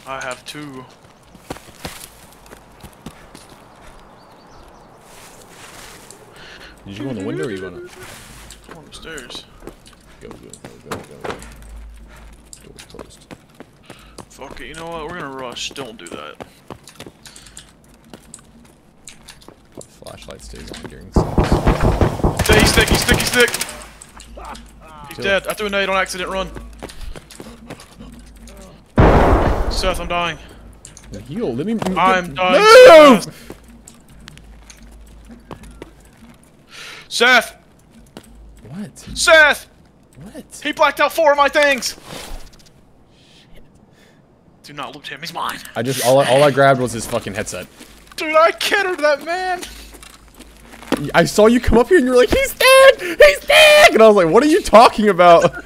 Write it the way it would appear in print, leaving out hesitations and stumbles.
I have 2. Did you go in the window or you going up? Go on the stairs. Go. Door's closed. Fuck it, you know what? We're gonna rush. Don't do that. Flashlight stays on during sex. He's stick! He's dead. I threw a nade on accident, run. Seth, I'm dying. Heal, let me move. I'm dying. Move! Seth! What? Seth! What? He blacked out 4 of my things! Shit. Do not loot him, he's mine. All I grabbed was his fucking headset. Dude, I kittered that man! I saw you come up here and you were like, he's dead! He's dead! And I was like, what are you talking about?